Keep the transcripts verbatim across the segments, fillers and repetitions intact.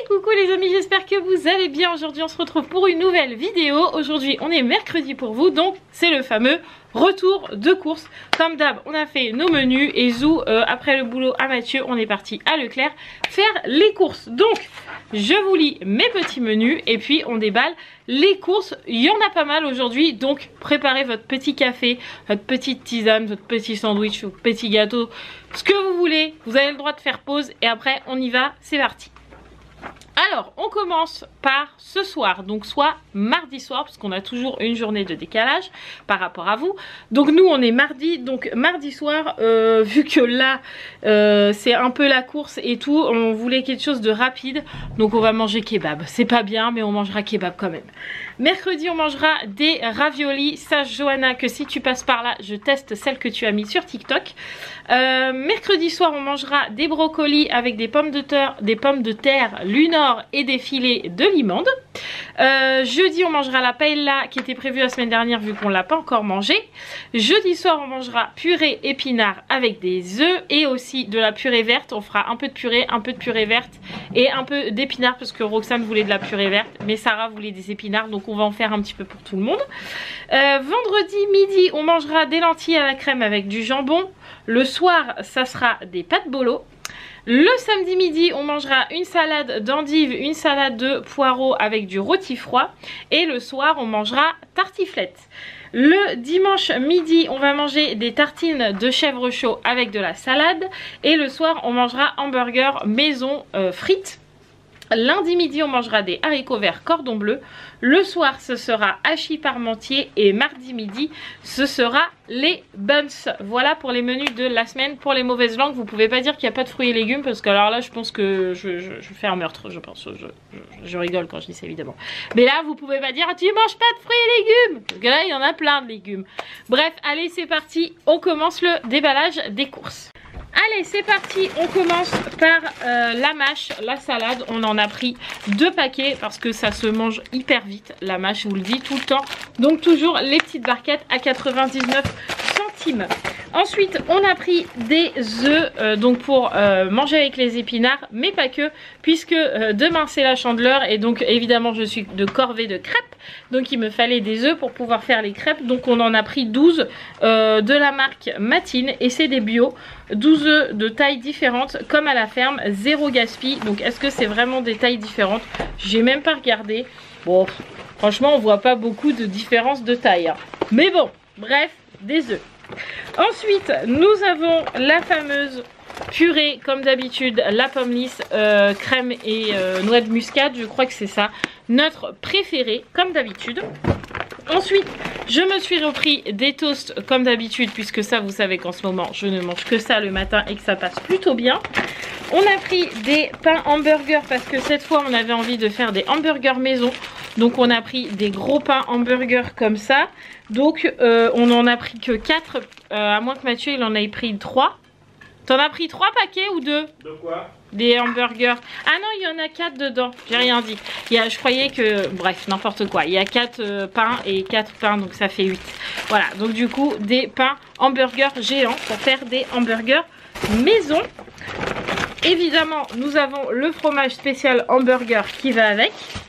Coucou les amis, j'espère que vous allez bien. Aujourd'hui on se retrouve pour une nouvelle vidéo. Aujourd'hui on est mercredi pour vous, donc c'est le fameux retour de course. Comme d'hab, on a fait nos menus et Zou, euh, après le boulot à Mathieu, on est parti à Leclerc faire les courses. Donc je vous lis mes petits menus et puis on déballe les courses. Il y en a pas mal aujourd'hui, donc préparez votre petit café, votre petite tisane, votre petit sandwich, votre petit gâteau, ce que vous voulez. Vous avez le droit de faire pause et après on y va, c'est parti. Alors, on commence par ce soir, donc soit mardi soir, parce qu'on a toujours une journée de décalage par rapport à vous. Donc nous, on est mardi, donc mardi soir, euh, vu que là, euh, c'est un peu la course et tout, on voulait quelque chose de rapide, donc on va manger kebab. C'est pas bien, mais on mangera kebab quand même. Mercredi, on mangera des raviolis. Sache, Johanna, que si tu passes par là, je teste celle que tu as mis sur TikTok. Euh, mercredi soir, on mangera des brocolis avec des pommes de terre, des pommes de terre Lunor et des filets de limande. Euh, jeudi, on mangera la paella qui était prévue la semaine dernière vu qu'on ne l'a pas encore mangée. Jeudi soir, on mangera purée épinards avec des œufs et aussi de la purée verte. On fera un peu de purée, un peu de purée verte et un peu d'épinards parce que Roxane voulait de la purée verte, mais Sarah voulait des épinards, donc on va en faire un petit peu pour tout le monde. Euh, vendredi midi, on mangera des lentilles à la crème avec du jambon. Le soir, ça sera des pâtes bolo. Le samedi midi, on mangera une salade d'endives, une salade de poireaux avec du rôti froid. Et le soir, on mangera tartiflette. Le dimanche midi, on va manger des tartines de chèvre chaud avec de la salade. Et le soir, on mangera hamburger maison euh, frites. Lundi midi, on mangera des haricots verts cordon bleu. Le soir, ce sera hachis parmentier. Et mardi midi, ce sera les buns. Voilà pour les menus de la semaine. Pour les mauvaises langues, vous pouvez pas dire qu'il n'y a pas de fruits et légumes. Parce que alors là, je pense que je, je, je fais un meurtre. Je pense, je, je, je rigole quand je dis ça évidemment. Mais là, vous pouvez pas dire tu manges pas de fruits et légumes. Parce que là, il y en a plein de légumes. Bref, allez, c'est parti. On commence le déballage des courses. Allez, c'est parti, on commence par euh, la mâche, la salade. On en a pris deux paquets parce que ça se mange hyper vite, la mâche, je vous le dis tout le temps. Donc toujours les petites barquettes à quatre-vingt-dix-neuf centimes. Ensuite, on a pris des œufs euh, donc pour euh, manger avec les épinards, mais pas que, puisque euh, demain c'est la Chandeleur et donc évidemment je suis de corvée de crêpes. Donc il me fallait des œufs pour pouvoir faire les crêpes. Donc on en a pris douze euh, de la marque Matine et c'est des bio. douze œufs de tailles différentes comme à la ferme, zéro gaspille. Donc est-ce que c'est vraiment des tailles différentes? J'ai même pas regardé. Bon, franchement on voit pas beaucoup de différence de taille, hein. Mais bon, bref, des œufs. Ensuite, nous avons la fameuse purée, comme d'habitude, la pomme lisse, euh, crème et euh, noix de muscade, je crois que c'est ça, notre préféré, comme d'habitude. Ensuite, je me suis repris des toasts, comme d'habitude, puisque ça, vous savez qu'en ce moment, je ne mange que ça le matin et que ça passe plutôt bien. On a pris des pains hamburgers, parce que cette fois, on avait envie de faire des hamburgers maison. Donc, on a pris des gros pains hamburgers comme ça. Donc, euh, on en a pris que quatre, euh, à moins que Mathieu, il en ait pris trois. T'en as pris trois paquets ou deux? De quoi? Des hamburgers. Ah non, il y en a quatre dedans. J'ai rien dit. Il y a, je croyais que... Bref, n'importe quoi. Il y a quatre euh, pains et quatre pains, donc ça fait huit. Voilà, donc du coup, des pains hamburgers géants pour faire des hamburgers maison. Évidemment, nous avons le fromage spécial hamburger qui va avec.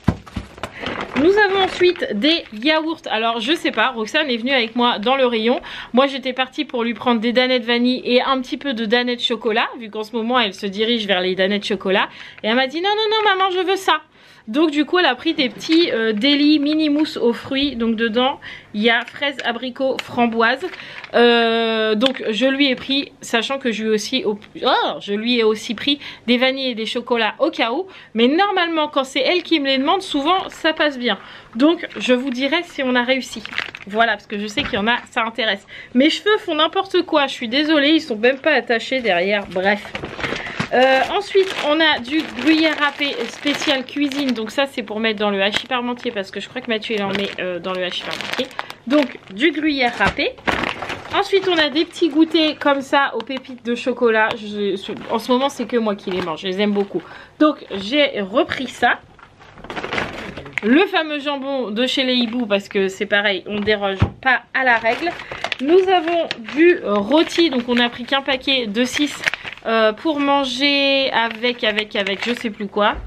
Nous avons ensuite des yaourts. Alors je sais pas, Roxane est venue avec moi dans le rayon. Moi j'étais partie pour lui prendre des danettes vanille et un petit peu de danettes chocolat, vu qu'en ce moment elle se dirige vers les danettes chocolat. Et elle m'a dit non non non maman, je veux ça. Donc du coup elle a pris des petits euh, délis mini mousse aux fruits. Donc dedans il y a fraises, abricots, framboises. euh, Donc je lui ai pris, sachant que je lui ai aussi oh, je lui ai aussi pris des vanilles et des chocolats au cas où. Mais normalement quand c'est elle qui me les demande, souvent ça passe bien. Donc je vous dirai si on a réussi. Voilà, parce que je sais qu'il y en a, ça intéresse. Mes cheveux font n'importe quoi, je suis désolée, ils sont même pas attachés derrière. Bref. Euh, ensuite on a du gruyère râpé spécial cuisine. Donc ça c'est pour mettre dans le hachis parmentier, parce que je crois que Mathieu il en met euh, dans le hachis parmentier. Donc du gruyère râpé. Ensuite on a des petits goûters comme ça aux pépites de chocolat. Je, en ce moment c'est que moi qui les mange, je les aime beaucoup. Donc j'ai repris ça. Le fameux jambon de chez les hiboux, parce que c'est pareil, on ne déroge pas à la règle. Nous avons du rôti, donc on a pris qu'un paquet de six euh, pour manger avec, avec, avec, je sais plus quoi.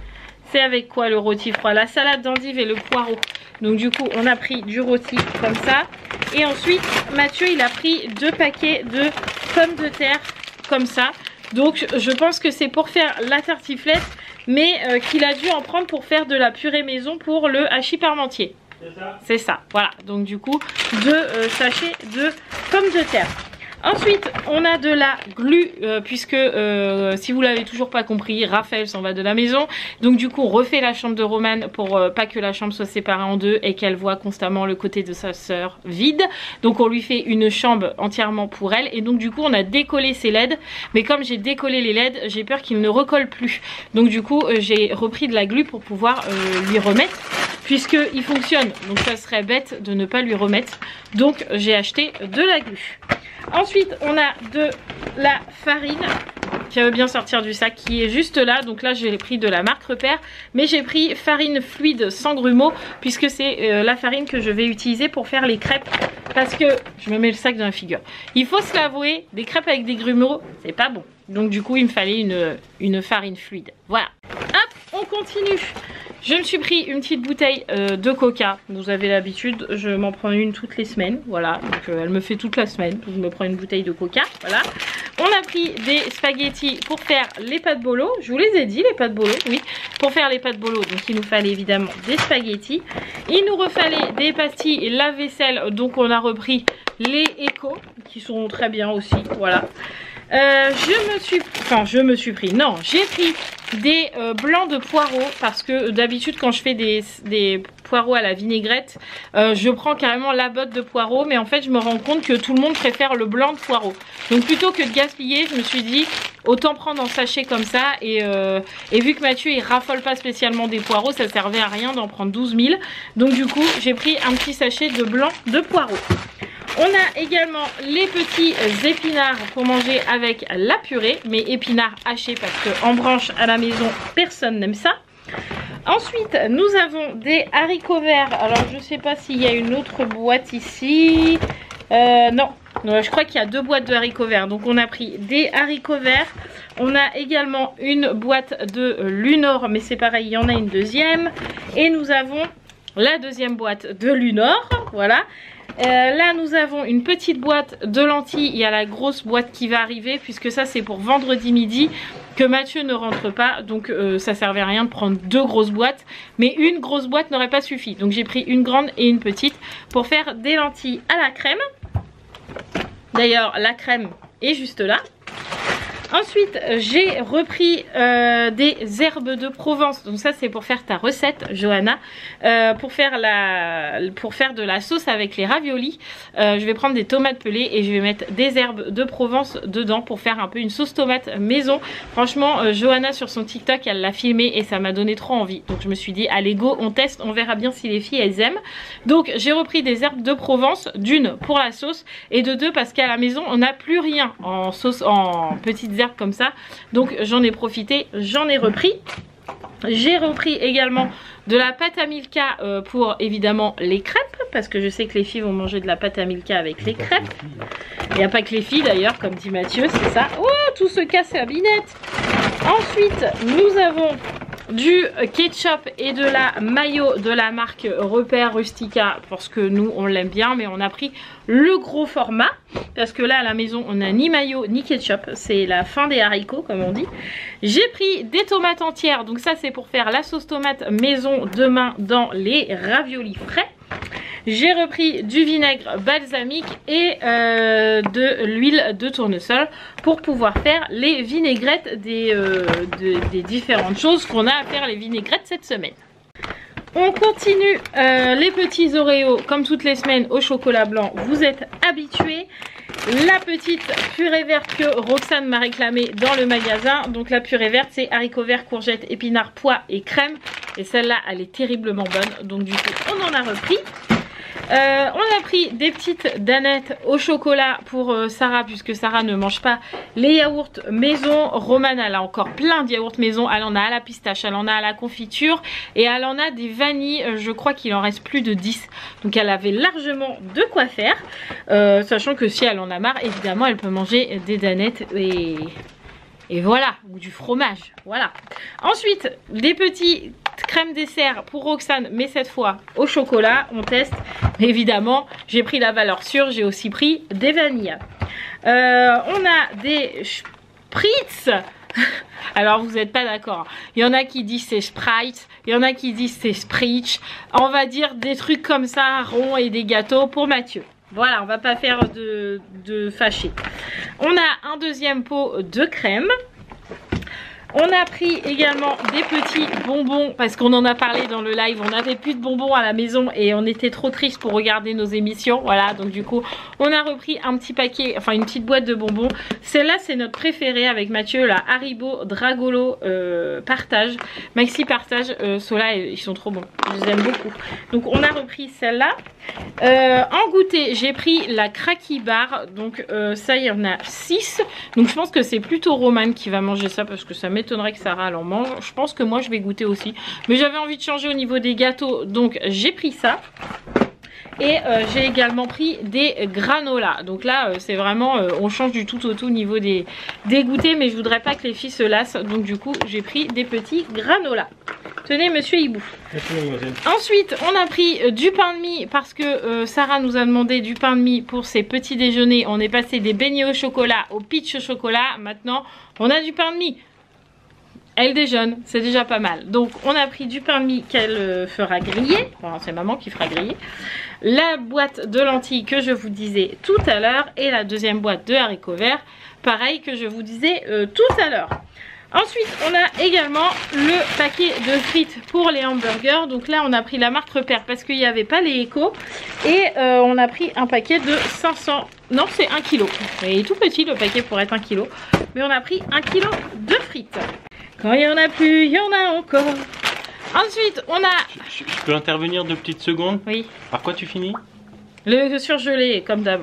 c'est avec quoi le rôti froid? La salade d'endive et le poireau. Donc du coup, on a pris du rôti comme ça. Et ensuite, Mathieu, il a pris deux paquets de pommes de terre comme ça. Donc je pense que c'est pour faire la tartiflette, mais euh, qu'il a dû en prendre pour faire de la purée maison pour le hachis parmentier. C'est ça. C'est ça, voilà. Donc du coup, deux euh, sachets de pommes de terre. Ensuite, on a de la glu, euh, puisque euh, si vous l'avez toujours pas compris, Raphaël s'en va de la maison. Donc du coup, on refait la chambre de Romane pour euh, pas que la chambre soit séparée en deux et qu'elle voit constamment le côté de sa sœur vide. Donc on lui fait une chambre entièrement pour elle. Et donc du coup, on a décollé ses L E D. Mais comme j'ai décollé les L E D, j'ai peur qu'il ne recolle plus. Donc du coup, euh, j'ai repris de la glu pour pouvoir euh, lui remettre, puisqu'il fonctionne. Donc ça serait bête de ne pas lui remettre. Donc j'ai acheté de la glu. Ensuite, on a de la farine qui veut bien sortir du sac, qui est juste là. Donc là, j'ai pris de la marque Repère, mais j'ai pris farine fluide sans grumeaux, puisque c'est euh, la farine que je vais utiliser pour faire les crêpes. Parce que, je me mets le sac dans la figure, il faut se l'avouer, des crêpes avec des grumeaux, c'est pas bon. Donc du coup, il me fallait une, une farine fluide. Voilà. Hop, on continue. Je me suis pris une petite bouteille euh, de coca. Vous avez l'habitude, je m'en prends une toutes les semaines. Voilà, donc euh, elle me fait toute la semaine. Donc je me prends une bouteille de coca. Voilà. On a pris des spaghettis pour faire les pâtes bolo. Je vous les ai dit, les pâtes bolo, oui. Pour faire les pâtes bolo, donc il nous fallait évidemment des spaghettis. Il nous refallait des pastilles lave-vaisselle. Donc on a repris les Eco, qui sont très bien aussi. Voilà. Euh, je me suis enfin je me suis pris non j'ai pris des euh, blancs de poireaux, parce que d'habitude quand je fais des, des poireaux à la vinaigrette, euh, je prends carrément la botte de poireaux, mais en fait je me rends compte que tout le monde préfère le blanc de poireaux. Donc plutôt que de gaspiller, je me suis dit autant prendre en sachet comme ça, et, euh, et vu que Mathieu il raffole pas spécialement des poireaux, ça servait à rien d'en prendre douze mille. Donc du coup j'ai pris un petit sachet de blanc de poireaux. On a également les petits épinards pour manger avec la purée, mais épinards hachés parce qu'en branche à la maison, personne n'aime ça. Ensuite, nous avons des haricots verts. Alors, je ne sais pas s'il y a une autre boîte ici. Euh, non, non, je crois qu'il y a deux boîtes de haricots verts. Donc, on a pris des haricots verts. On a également une boîte de Lunor, mais c'est pareil, il y en a une deuxième. Et nous avons la deuxième boîte de Lunor, voilà. Euh, là nous avons une petite boîte de lentilles. Il y a la grosse boîte qui va arriver, puisque ça c'est pour vendredi midi, que Mathieu ne rentre pas. Donc euh, ça servait à rien de prendre deux grosses boîtes, mais une grosse boîte n'aurait pas suffi. Donc j'ai pris une grande et une petite pour faire des lentilles à la crème. D'ailleurs la crème est juste là. Ensuite, j'ai repris euh, des herbes de Provence. Donc ça, c'est pour faire ta recette, Johanna. Euh, pour, faire la, pour faire de la sauce avec les raviolis. Euh, je vais prendre des tomates pelées et je vais mettre des herbes de Provence dedans pour faire un peu une sauce tomate maison. Franchement, euh, Johanna sur son TikTok, elle l'a filmé et ça m'a donné trop envie. Donc je me suis dit, allez go, on teste, on verra bien si les filles, elles aiment. Donc j'ai repris des herbes de Provence. D'une, pour la sauce, et de deux, parce qu'à la maison, on n'a plus rien en sauce, en petites herbes comme ça, donc j'en ai profité, j'en ai repris. J'ai repris également de la pâte à Milka euh, pour évidemment les crêpes, parce que je sais que les filles vont manger de la pâte à Milka avec les crêpes. Il n'y a pas que les filles d'ailleurs, comme dit Mathieu, c'est ça. Oh, tout se casse la binette. Ensuite, nous avons du ketchup et de la mayo de la marque Repère Rustica, parce que nous on l'aime bien, mais on a pris le gros format parce que là à la maison on n'a ni mayo ni ketchup, c'est la fin des haricots comme on dit. J'ai pris des tomates entières, donc ça c'est pour faire la sauce tomate maison demain dans les raviolis frais. J'ai repris du vinaigre balsamique et euh, de l'huile de tournesol pour pouvoir faire les vinaigrettes des, euh, de, des différentes choses qu'on a à faire les vinaigrettes cette semaine. On continue euh, les petits Oreos comme toutes les semaines au chocolat blanc, vous êtes habitués. La petite purée verte que Roxane m'a réclamée dans le magasin. Donc la purée verte c'est haricots verts, courgettes, épinards, pois et crème. Et celle-là elle est terriblement bonne, donc du coup on en a repris. Euh, on a pris des petites danettes au chocolat pour euh, Sarah, puisque Sarah ne mange pas les yaourts maison. Romane elle a encore plein de yaourts maison, elle en a à la pistache, elle en a à la confiture et elle en a des vanilles, je crois qu'il en reste plus de dix. Donc elle avait largement de quoi faire, euh, sachant que si elle en a marre évidemment elle peut manger des danettes et... Et voilà, ou du fromage, voilà. Ensuite, des petits crèmes dessert pour Roxane, mais cette fois au chocolat, on teste. Évidemment, j'ai pris la valeur sûre, j'ai aussi pris des vanilles. Euh, on a des spritz. Alors vous n'êtes pas d'accord. Il y en a qui disent c'est Sprite, il y en a qui disent c'est Spritz. On va dire des trucs comme ça, ronds et des gâteaux pour Mathieu. Voilà, on va pas faire de, de fâché. On a un deuxième pot de crème. On a pris également des petits bonbons parce qu'on en a parlé dans le live. On n'avait plus de bonbons à la maison et on était trop triste pour regarder nos émissions. Voilà, donc du coup, on a repris un petit paquet, enfin une petite boîte de bonbons. Celle-là, c'est notre préférée avec Mathieu, la Haribo Dragolo euh, Partage. Maxi Partage, euh, ceux-là, ils sont trop bons. Je les aime beaucoup. Donc, on a repris celle-là. Euh, en goûter, j'ai pris la Cracky Bar. Donc, euh, ça, il y en a six. Donc, je pense que c'est plutôt Romane qui va manger ça parce que ça m'étonnerait que Sarah en mange. Je pense que moi, je vais goûter aussi. Mais j'avais envie de changer au niveau des gâteaux. Donc, j'ai pris ça. Et euh, j'ai également pris des granolas. Donc là, euh, c'est vraiment, euh, on change du tout au tout au niveau des, des goûters. Mais je voudrais pas que les filles se lassent. Donc du coup, j'ai pris des petits granolas. Tenez, monsieur Hibou. Ensuite, on a pris euh, du pain de mie parce que euh, Sarah nous a demandé du pain de mie pour ses petits déjeuners. On est passé des beignets au chocolat au peach au chocolat. Maintenant, on a du pain de mie. Elle déjeune, c'est déjà pas mal. Donc, on a pris du pain de mie qu'elle euh, fera griller. Enfin, c'est maman qui fera griller. La boîte de lentilles que je vous disais tout à l'heure. Et la deuxième boîte de haricots verts. Pareil que je vous disais euh, tout à l'heure. Ensuite, on a également le paquet de frites pour les hamburgers. Donc là, on a pris la marque Repère parce qu'il n'y avait pas les échos. Et euh, on a pris un paquet de cinq cents... Non, c'est un kilo. Il est tout petit le paquet pour être un kilo. Mais on a pris un kilo de frites. Quand il n'y en a plus, il y en a encore. Ensuite, on a... Je, je peux intervenir deux petites secondes? Oui. Par quoi tu finis? Le surgelé, comme d'hab.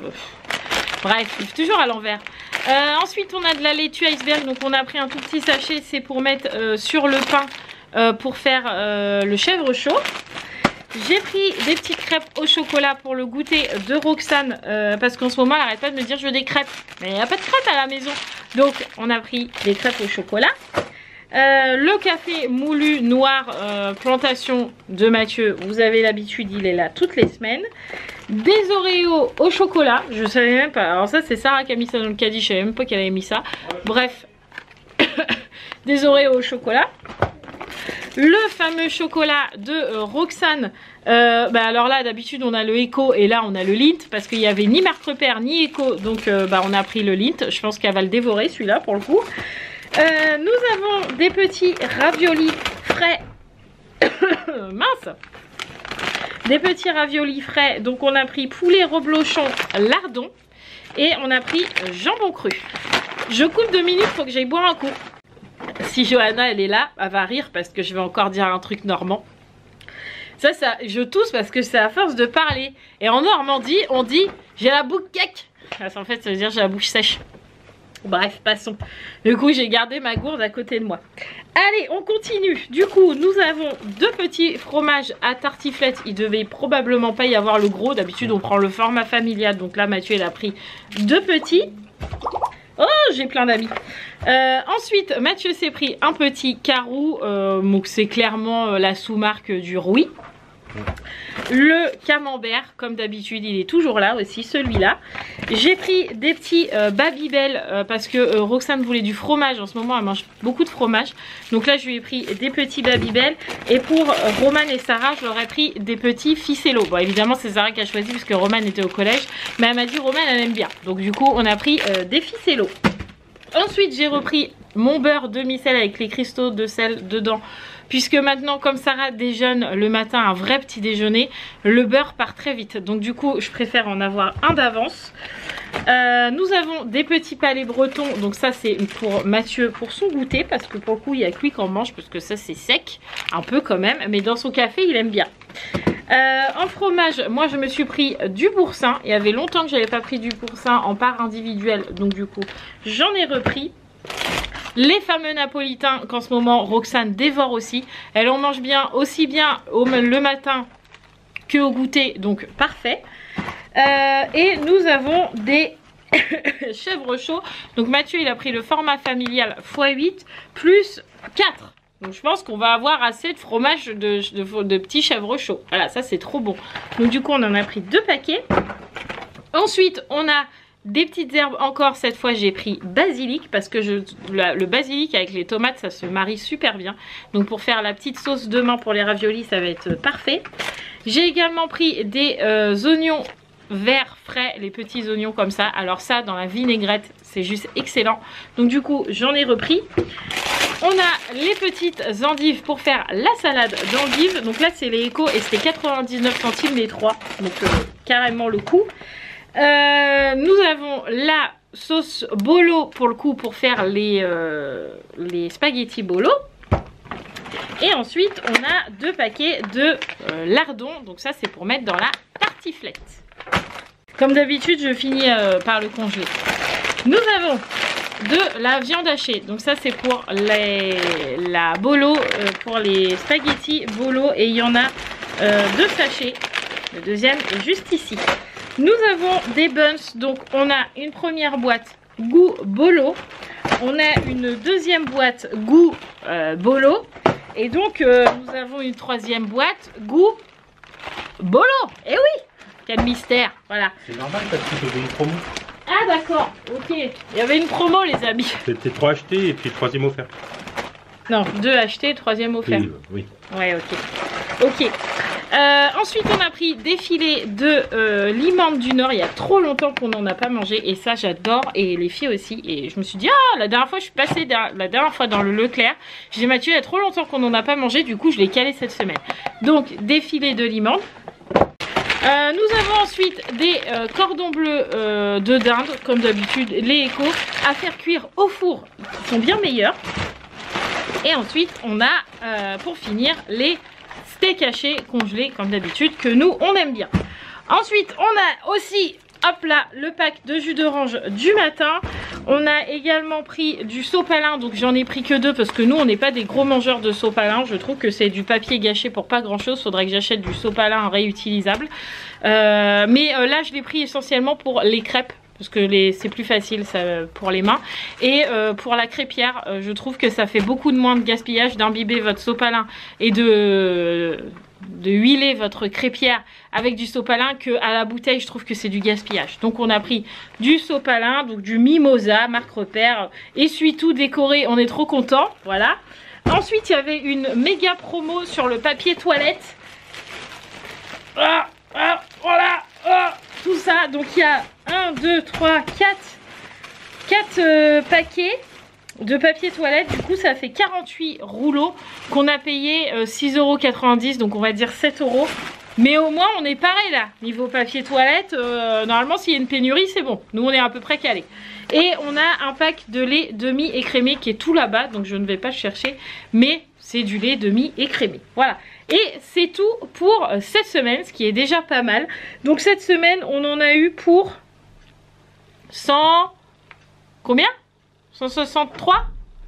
Bref, toujours à l'envers. Euh, ensuite, on a de la laitue iceberg. Donc, on a pris un tout petit sachet. C'est pour mettre euh, sur le pain euh, pour faire euh, le chèvre chaud. J'ai pris des petites crêpes au chocolat pour le goûter de Roxane. Euh, parce qu'en ce moment, elle n'arrête pas de me dire je veux des crêpes. Mais il n'y a pas de crêpes à la maison. Donc, on a pris des crêpes au chocolat. Euh, le café moulu noir euh, plantation de Mathieu, vous avez l'habitude, il est là toutes les semaines. Des Oreos au chocolat, je savais même pas, alors ça c'est Sarah qui a mis ça dans le caddie, je savais même pas qu'elle avait mis ça. Bref, des Oreos au chocolat. Le fameux chocolat de euh, Roxane, euh, bah alors là d'habitude on a le Eco et là on a le Lindt parce qu'il n'y avait ni marque Repère ni Eco, donc euh, bah, on a pris le Lindt, je pense qu'elle va le dévorer celui-là pour le coup. Euh, nous avons des petits raviolis frais. Mince. Des petits raviolis frais. Donc on a pris poulet reblochon lardon. Et on a pris jambon cru. Je coupe deux minutes, faut que j'aille boire un coup. Si Johanna elle est là, elle va rire parce que je vais encore dire un truc normand. Ça, ça, je tousse parce que c'est à force de parler. Et en Normandie, on dit j'ai la bouche cake. En fait, ça veut dire j'ai la bouche sèche. Bref, passons. Du coup, j'ai gardé ma gourde à côté de moi. Allez, on continue. Du coup, nous avons deux petits fromages à tartiflette. Il devait probablement pas y avoir le gros. D'habitude, on prend le format familial. Donc là, Mathieu, il a pris deux petits. Oh, j'ai plein d'amis. Euh, ensuite, Mathieu s'est pris un petit carou. Euh, donc, c'est clairement euh, la sous-marque du Rouy. Le camembert, comme d'habitude, il est toujours là aussi, celui-là. J'ai pris des petits euh, Babybel euh, parce que euh, Roxane voulait du fromage. En ce moment, elle mange beaucoup de fromage. Donc là, je lui ai pris des petits Babybel. Et pour euh, Romane et Sarah, je leur ai pris des petits Ficello. Bon, évidemment, c'est Sarah qui a choisi parce que Romane était au collège. Mais elle m'a dit, Romane, elle aime bien. Donc du coup, on a pris euh, des Ficello. Ensuite, j'ai repris mon beurre demi-sel avec les cristaux de sel dedans. Puisque maintenant, comme Sarah déjeune le matin, un vrai petit déjeuner, le beurre part très vite. Donc du coup, je préfère en avoir un d'avance. Euh, nous avons des petits palets bretons. Donc ça, c'est pour Mathieu, pour son goûter. Parce que pour le coup, il n'y a que lui qu'on mange. Parce que ça, c'est sec. Un peu quand même. Mais dans son café, il aime bien. Euh, en fromage, moi, je me suis pris du boursin. Il y avait longtemps que je n'avais pas pris du boursin en part individuelle. Donc du coup, j'en ai repris. Les fameux napolitains qu'en ce moment Roxane dévore aussi. Elle en mange bien, aussi bien au, le matin que au goûter, donc parfait. Euh, et nous avons des chèvre chaud. Donc Mathieu il a pris le format familial fois huit plus quatre. Donc je pense qu'on va avoir assez de fromage de, de, de petits chèvres chauds. Voilà, ça c'est trop bon. Donc du coup on en a pris deux paquets. Ensuite on a des petites herbes encore. Cette fois j'ai pris basilic parce que je, la, le basilic avec les tomates ça se marie super bien. Donc pour faire la petite sauce demain pour les raviolis ça va être parfait. J'ai également pris des euh, oignons verts frais, les petits oignons comme ça. Alors ça dans la vinaigrette c'est juste excellent. Donc du coup j'en ai repris. On a les petites endives pour faire la salade d'endives. Donc là c'est les Eco et c'était quatre-vingt-dix-neuf centimes les trois. Donc euh, carrément le coup. Euh, nous avons la sauce bolo pour le coup pour faire les, euh, les spaghettis bolo. Et ensuite on a deux paquets de euh, lardons. Donc ça c'est pour mettre dans la tartiflette. Comme d'habitude je finis euh, par le congeler. Nous avons de la viande hachée. Donc ça c'est pour les, la bolo, euh, pour les spaghettis bolo. Et il y en a euh, deux sachets. Le deuxième est juste ici. Nous avons des buns. Donc on a une première boîte goût bolo. On a une deuxième boîte goût euh, bolo. Et donc euh, nous avons une troisième boîte goût bolo. Et oui, quel mystère. Voilà. C'est normal parce que c'était une promo. Ah d'accord, ok. Il y avait une promo les amis. C'était trois achetés et puis troisième offert. Non, deux achetés, troisième offert. Oui, oui. Ouais, ok. Ok. Euh, ensuite, on a pris des filets de euh, limande du Nord. Il y a trop longtemps qu'on n'en a pas mangé. Et ça, j'adore. Et les filles aussi. Et je me suis dit, ah, la dernière fois, je suis passée la dernière fois dans le Leclerc. J'ai dit, Mathieu, il y a trop longtemps qu'on n'en a pas mangé. Du coup, je l'ai calé cette semaine. Donc, des filets de limande. Euh, nous avons ensuite des euh, cordons bleus euh, de dinde, comme d'habitude, les Eco, à faire cuire au four, qui sont bien meilleurs. Et ensuite, on a, euh, pour finir, les steaks hachés congelés, comme d'habitude, que nous, on aime bien. Ensuite, on a aussi, hop là, le pack de jus d'orange du matin. On a également pris du sopalin, donc j'en ai pris que deux parce que nous on n'est pas des gros mangeurs de sopalin. Je trouve que c'est du papier gâché pour pas grand chose. Faudrait que j'achète du sopalin réutilisable. Euh, mais euh, là je l'ai pris essentiellement pour les crêpes parce que c'est plus facile ça, pour les mains. Et euh, pour la crêpière, euh, je trouve que ça fait beaucoup de moins de gaspillage d'imbiber votre sopalin et de... de huiler votre crêpière avec du sopalin que à la bouteille je trouve que c'est du gaspillage. Donc on a pris du sopalin, donc du mimosa, marque repère, essuie-tout décoré, on est trop content, voilà. Ensuite il y avait une méga promo sur le papier toilette. Ah, ah, voilà, ah, tout ça, donc il y a un, deux, trois, quatre, quatre euh, paquets de papier toilette. Du coup ça fait quarante-huit rouleaux qu'on a payé euh, six euros quatre-vingt-dix, donc on va dire sept euros. Mais au moins on est pareil là, niveau papier toilette, euh, normalement s'il y a une pénurie c'est bon, nous on est à peu près calés. Et on a un pack de lait demi écrémé qui est tout là-bas, donc je ne vais pas le chercher, mais c'est du lait demi écrémé, voilà. Et c'est tout pour cette semaine, ce qui est déjà pas mal. Donc cette semaine on en a eu pour cent... combien? cent soixante-trois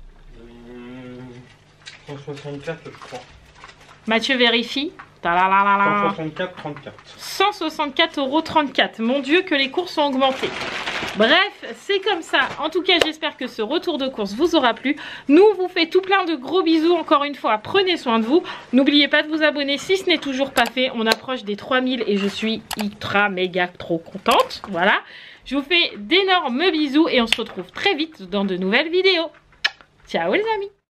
cent soixante-quatre je crois. Mathieu vérifie. cent soixante-quatre trente-quatre. cent soixante-quatre euros trente-quatre. Mon Dieu que les courses ont augmenté. Bref, c'est comme ça. En tout cas, j'espère que ce retour de course vous aura plu. Nous, on vous fait tout plein de gros bisous. Encore une fois, prenez soin de vous. N'oubliez pas de vous abonner si ce n'est toujours pas fait. On approche des trois mille et je suis ultra méga trop contente. Voilà. Je vous fais d'énormes bisous et on se retrouve très vite dans de nouvelles vidéos. Ciao les amis!